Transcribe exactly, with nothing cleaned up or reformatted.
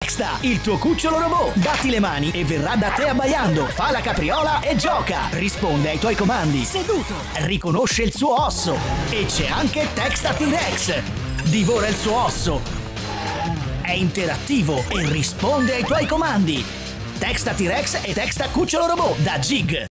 Texta, il tuo cucciolo robot. Batti le mani e verrà da te abbaiando. Fa la capriola e gioca. Risponde ai tuoi comandi. Seduto. Riconosce il suo osso. E c'è anche Texta T-Rex. Divora il suo osso. È interattivo e risponde ai tuoi comandi. Texta T-Rex e Texta cucciolo robot da Jig.